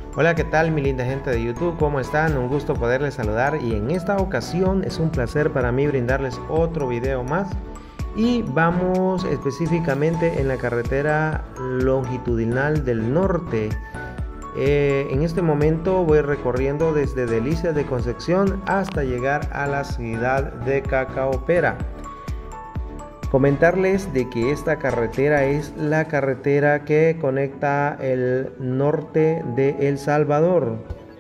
Hola, ¿qué tal mi linda gente de YouTube? ¿Cómo están? Un gusto poderles saludar y en esta ocasión es un placer para mí brindarles otro video más y vamos específicamente en la carretera longitudinal del norte. En este momento voy recorriendo desde Delicias de Concepción hasta llegar a la ciudad de Cacaopera. Comentarles de que esta carretera es la carretera que conecta el norte de El Salvador,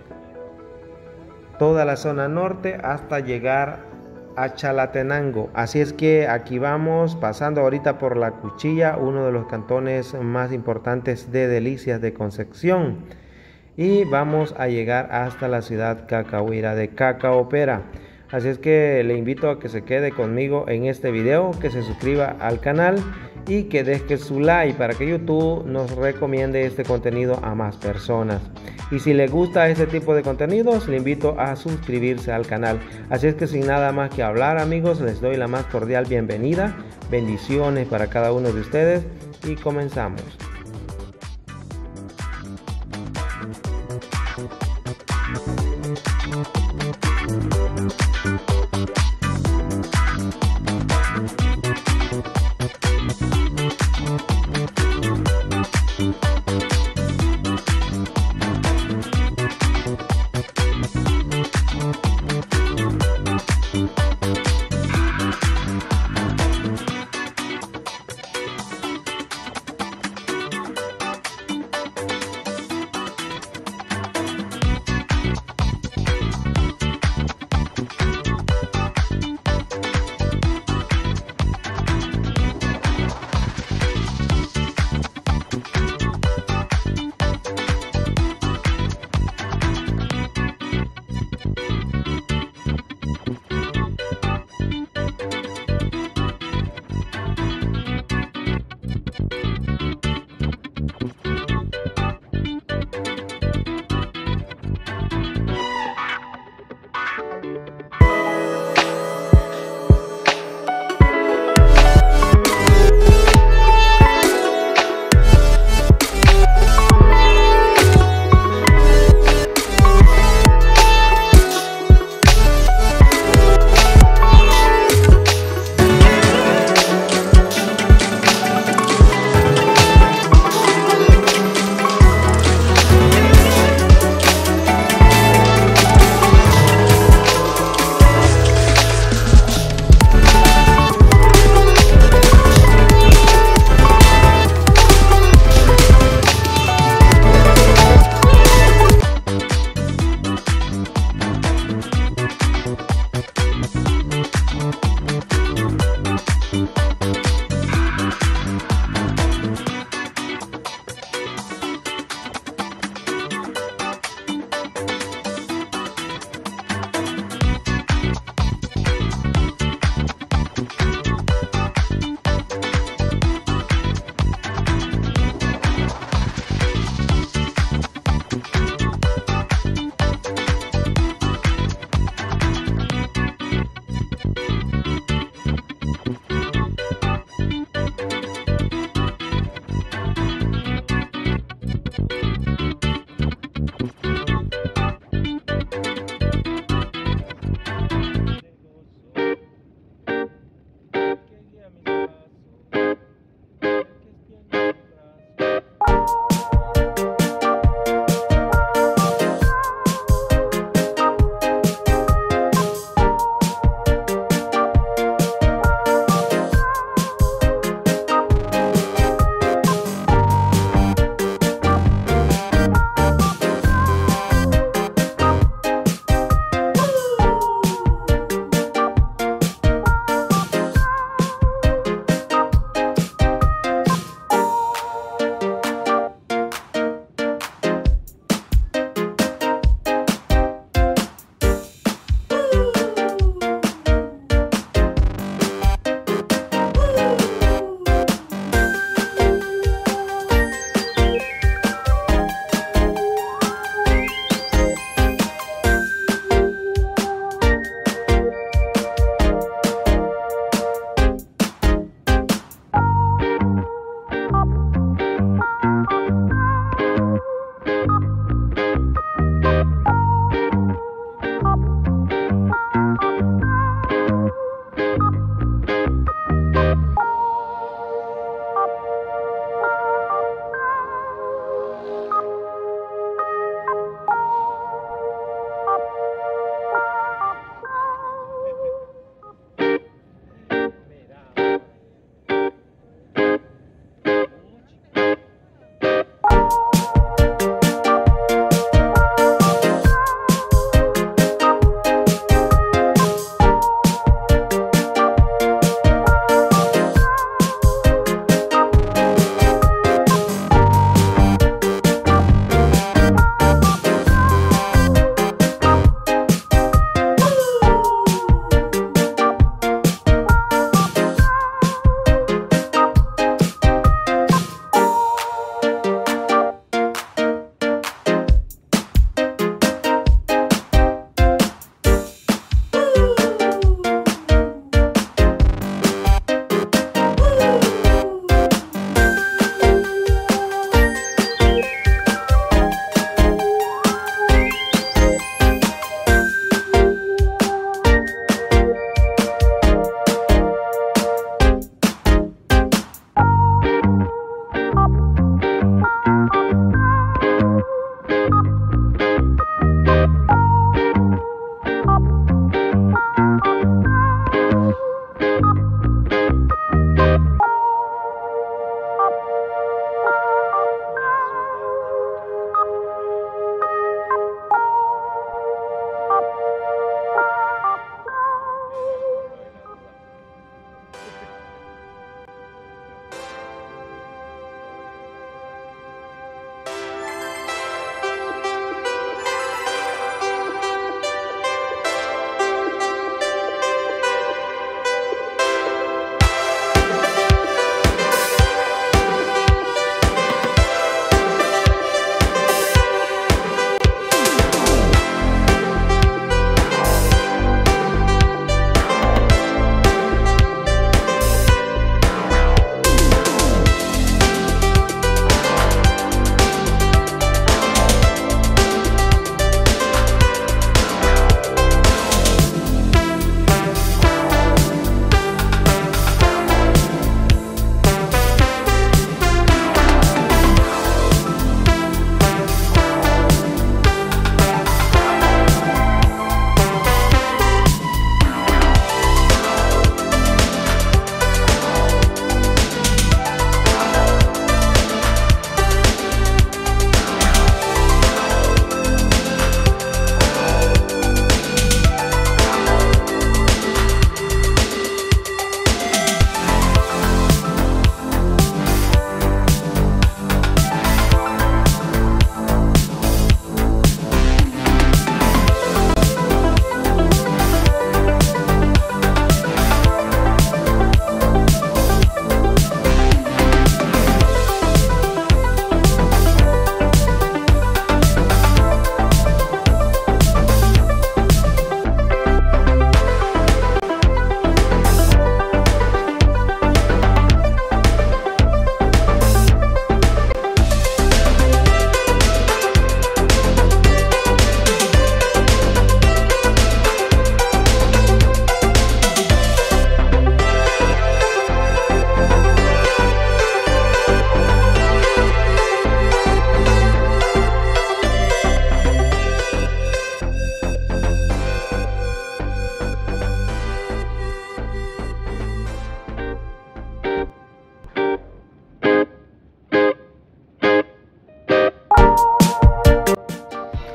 toda la zona norte hasta llegar a Chalatenango. Así es que aquí vamos pasando ahorita por La Cuchilla, uno de los cantones más importantes de Delicias de Concepción, y vamos a llegar hasta la ciudad cacahuira de Cacaopera. Así es que le invito a que se quede conmigo en este video, que se suscriba al canal y que deje su like para que YouTube nos recomiende este contenido a más personas. Y si le gusta este tipo de contenidos, le invito a suscribirse al canal. Así es que sin nada más que hablar, amigos, les doy la más cordial bienvenida. Bendiciones para cada uno de ustedes y comenzamos.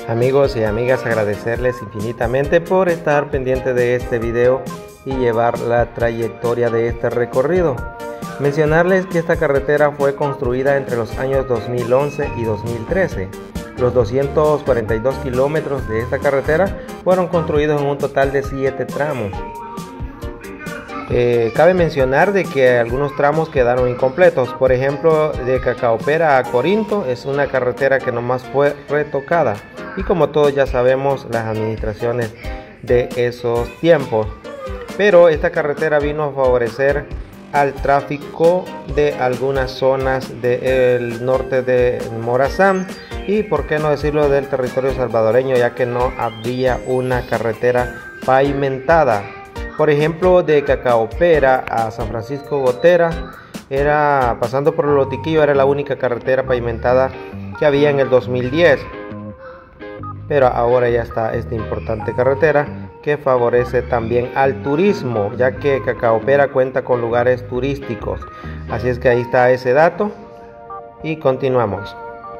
Amigos y amigas, agradecerles infinitamente por estar pendientes de este video y llevar la trayectoria de este recorrido. Mencionarles que esta carretera fue construida entre los años 2011 y 2013. Los 242 kilómetros de esta carretera fueron construidos en un total de 7 tramos. Cabe mencionar de que algunos tramos quedaron incompletos. Por ejemplo, de Cacaopera a Corinto es una carretera que nomás fue retocada. Y como todos ya sabemos, las administraciones de esos tiempos. Pero esta carretera vino a favorecer al tráfico de algunas zonas del norte de Morazán y por qué no decirlo del territorio salvadoreño, ya que no había una carretera pavimentada. Por ejemplo, de Cacaopera a San Francisco Gotera, pasando por Lotiquillo, era la única carretera pavimentada que había en el 2010. Pero ahora ya está esta importante carretera que favorece también al turismo, ya que Cacaopera cuenta con lugares turísticos. Así es que ahí está ese dato y continuamos.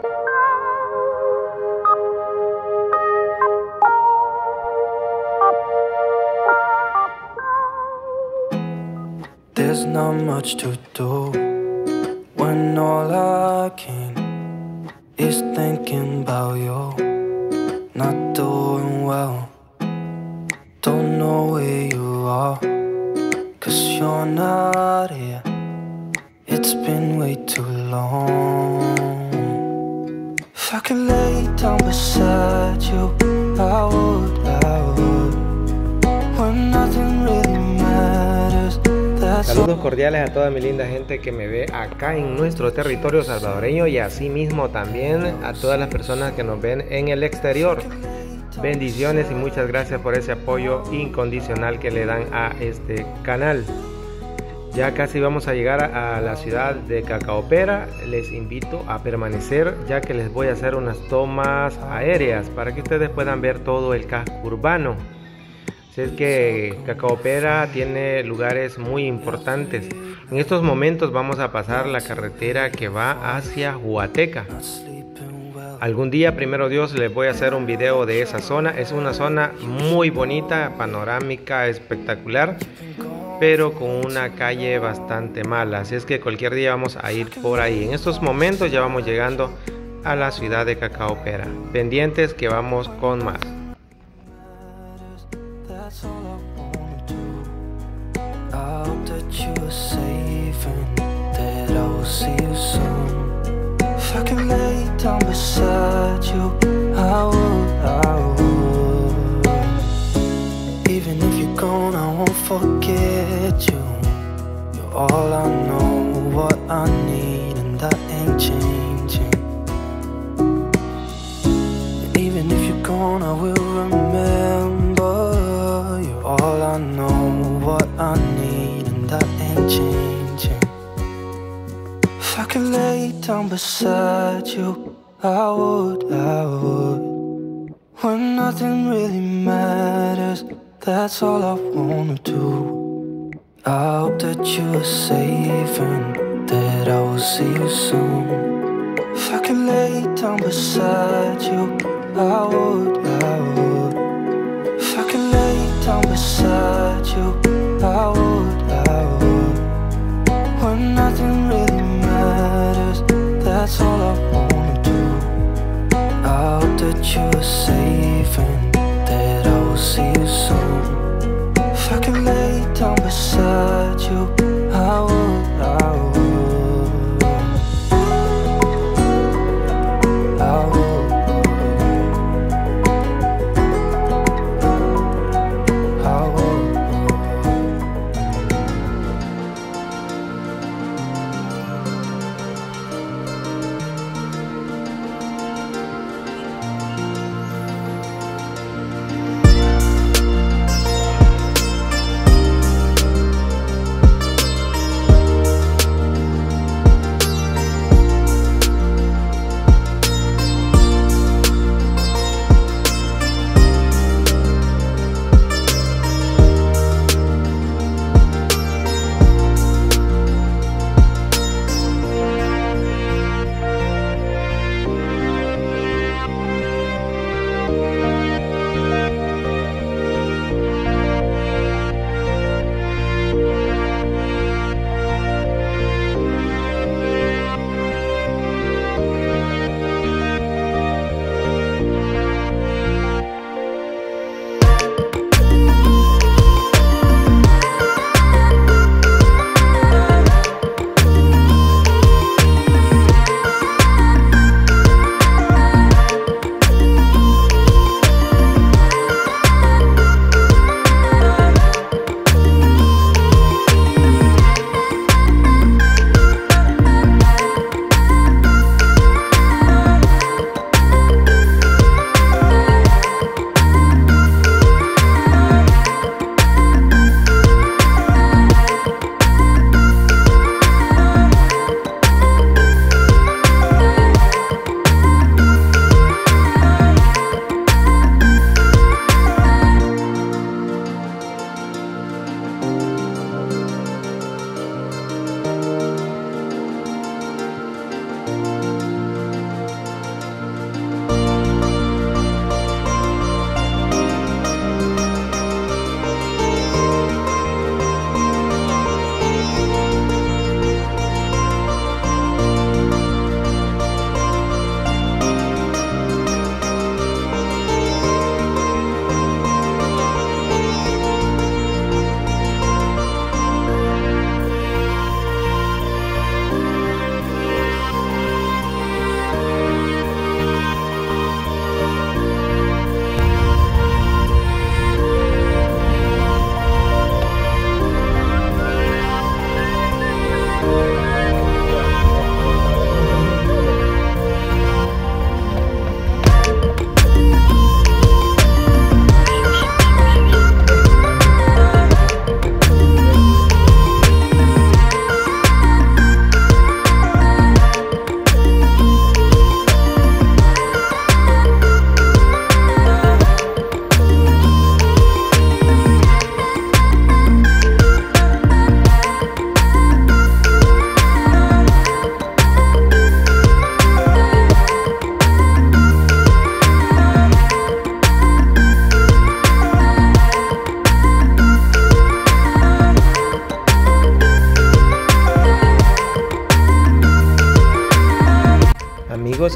There's not much to do when all I can is thinking about you. Not doing well, don't know where you are, 'cause you're not here. It's been way too long. If I could lay down beside you, I would, when nothing really matters. Saludos cordiales a toda mi linda gente que me ve acá en nuestro territorio salvadoreño y asimismo también a todas las personas que nos ven en el exterior. Bendiciones y muchas gracias por ese apoyo incondicional que le dan a este canal. Ya casi vamos a llegar a la ciudad de Cacaopera. Les invito a permanecer, ya que les voy a hacer unas tomas aéreas para que ustedes puedan ver todo el casco urbano. Así es que Cacaopera tiene lugares muy importantes. En estos momentos vamos a pasar la carretera que va hacia Huateca. Algún día, primero Dios, les voy a hacer un video de esa zona. Es una zona muy bonita, panorámica, espectacular, pero con una calle bastante mala. Así es que cualquier día vamos a ir por ahí. En estos momentos ya vamos llegando a la ciudad de Cacaopera. Pendientes que vamos con más. That's all I wanna do. I hope that you are safe and that I will see you soon. If I can lay down beside you, I would. Even if you're gone, I won't forget you. You're all I know, what I need, and that ain't changing. And even if you're gone, I will remember. All I know, what I need, and that ain't changing. If I could lay down beside you, I would. When nothing really matters, that's all I wanna do. I hope that you are safe and that I will see you soon. If I could lay down beside you, I would. If I could lay down beside you, I would. When nothing really matters, that's all I wanna do. I hope that you are safe and that I will see you soon. If I could lay down beside you, I would.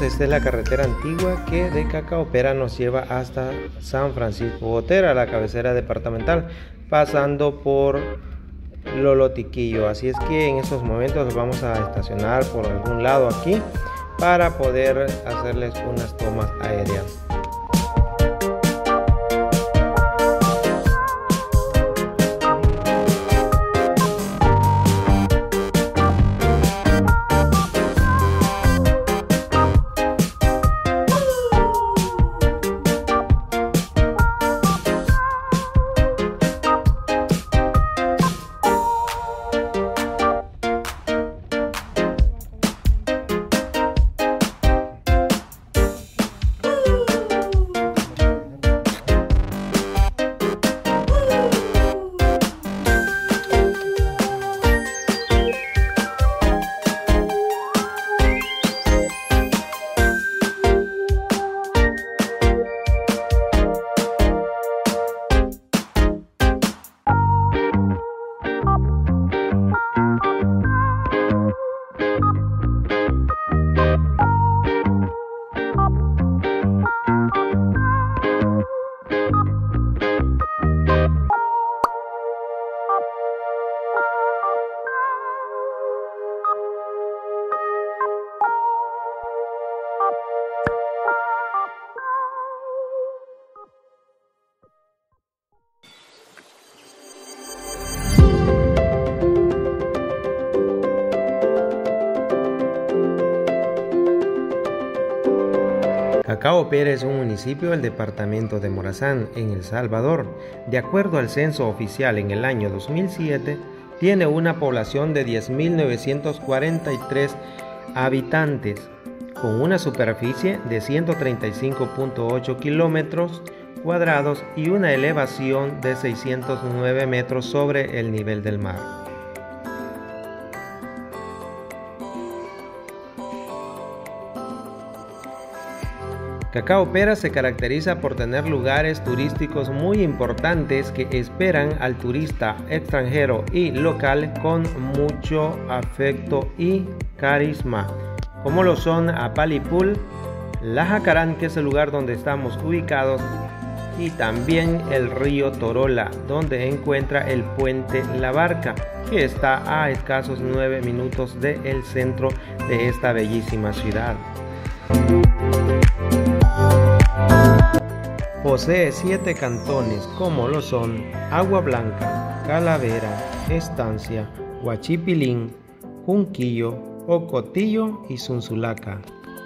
esta es la carretera antigua que de Cacaopera nos lleva hasta San Francisco Gotera, la cabecera departamental, pasando por Lolotiquillo. Así es que en estos momentos vamos a estacionar por algún lado aquí para poder hacerles unas tomas aéreas. Cacaopera es un municipio del departamento de Morazán, en El Salvador. De acuerdo al censo oficial en el año 2007, tiene una población de 10.943 habitantes, con una superficie de 135.8 kilómetros cuadrados y una elevación de 609 metros sobre el nivel del mar. Cacaopera se caracteriza por tener lugares turísticos muy importantes que esperan al turista extranjero y local con mucho afecto y carisma, como lo son Apalipul, La Jacarán, que es el lugar donde estamos ubicados, y también el río Torola, donde encuentra el puente La Barca, que está a escasos 9 minutos del centro de esta bellísima ciudad. Posee 7 cantones, como lo son Agua Blanca, Calavera, Estancia, Huachipilín, Junquillo, Ocotillo y Sunzulaca.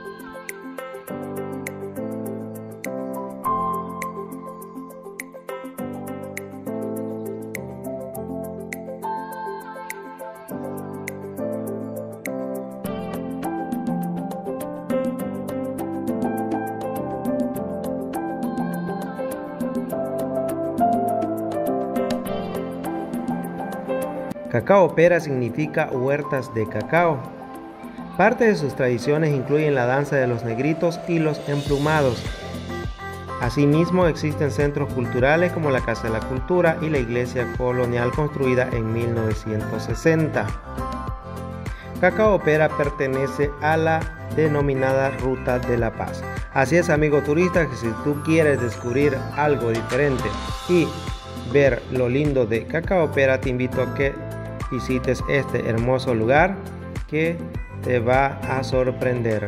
Cacaopera significa huertas de cacao. Parte de sus tradiciones incluyen la danza de los negritos y los emplumados. Asimismo, existen centros culturales como la Casa de la Cultura y la iglesia colonial construida en 1960. Cacaopera pertenece a la denominada Ruta de la Paz. Así es, amigo turista, que si tú quieres descubrir algo diferente y ver lo lindo de Cacaopera, te invito a que visites este hermoso lugar que te va a sorprender.